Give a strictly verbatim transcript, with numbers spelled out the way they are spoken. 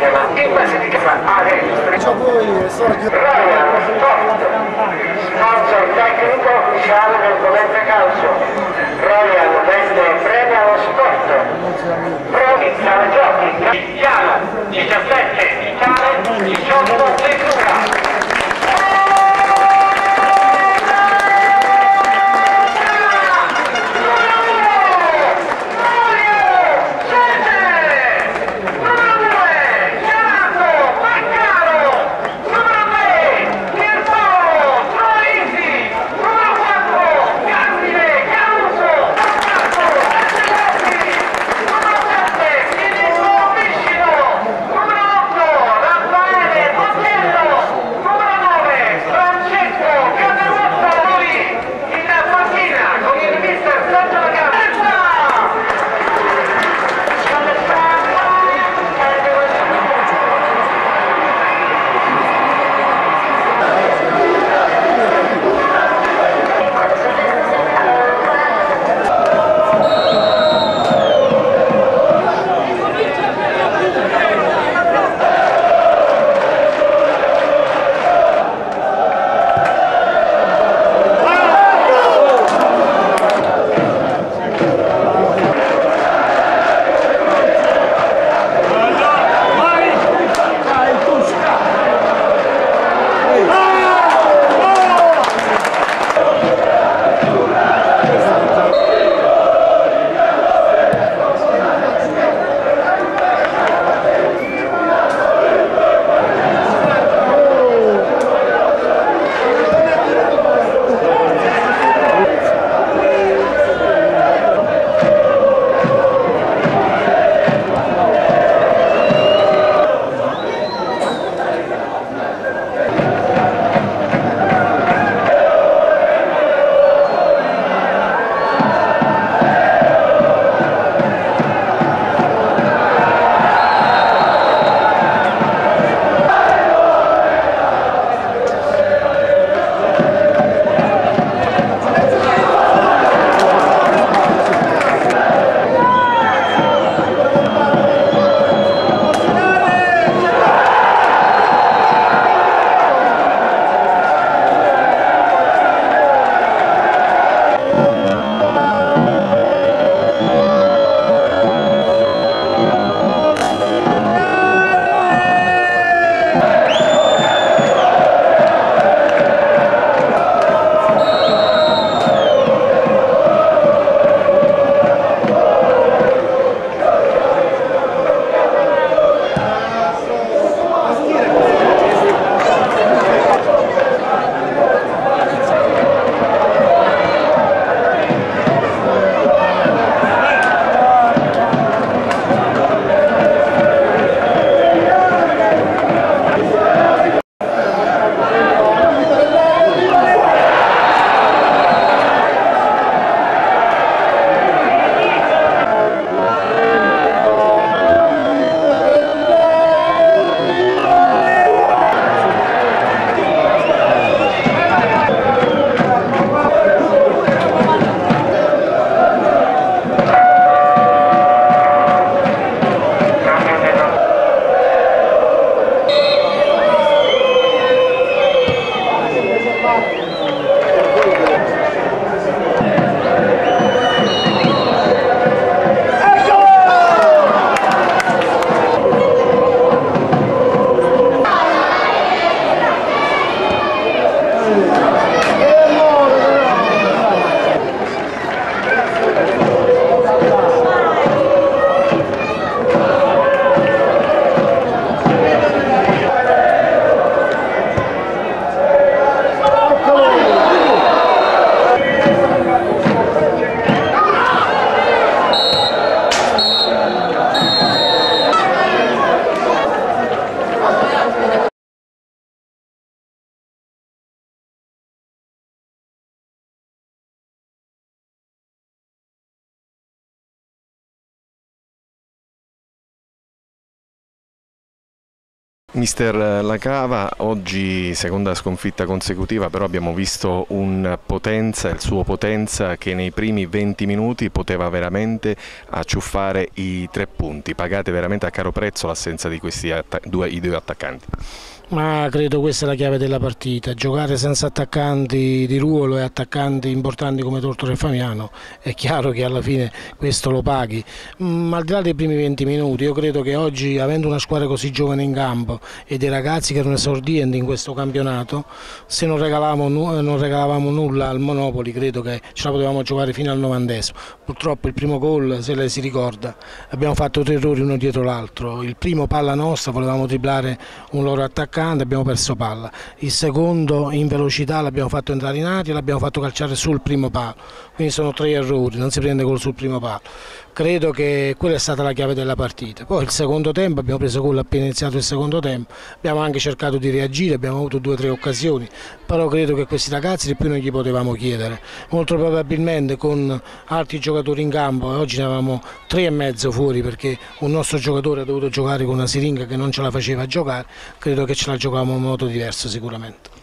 cinema in Basilicata adesso. Royal Sport, sponsor tecnico ufficiale del Volente Calcio. Royal vende premi allo sport. Premi, sala giochi, Piano, diciassette, Italia, diciotto, Ventura. Mister Lacava, oggi seconda sconfitta consecutiva, però abbiamo visto un Potenza, il suo Potenza, che nei primi venti minuti poteva veramente acciuffare i tre punti. Pagate veramente a caro prezzo l'assenza di questi due, i due attaccanti. Ma credo questa è la chiave della partita, giocare senza attaccanti di ruolo e attaccanti importanti come Tortora e Famiano, è chiaro che alla fine questo lo paghi, ma al di là dei primi venti minuti io credo che oggi, avendo una squadra così giovane in campo e dei ragazzi che erano esordienti in questo campionato, se non regalavamo, non regalavamo nulla al Monopoli credo che ce la potevamo giocare fino al novantesimo. Purtroppo il primo gol, se lei si ricorda, abbiamo fatto tre errori uno dietro l'altro, il primo palla nostra, volevamo driblare un loro attaccante, abbiamo perso palla, il secondo in velocità l'abbiamo fatto entrare in aria e l'abbiamo fatto calciare sul primo palo, quindi sono tre errori, non si prende gol sul primo palo. Credo che quella è stata la chiave della partita. Poi il secondo tempo, abbiamo preso gol appena iniziato il secondo tempo, abbiamo anche cercato di reagire, abbiamo avuto due o tre occasioni, però credo che questi ragazzi di più non gli potevamo chiedere. Molto probabilmente con altri giocatori in campo, e oggi ne avevamo tre e mezzo fuori perché un nostro giocatore ha dovuto giocare con una siringa che non ce la faceva giocare, credo che ce la giocavamo in modo diverso sicuramente.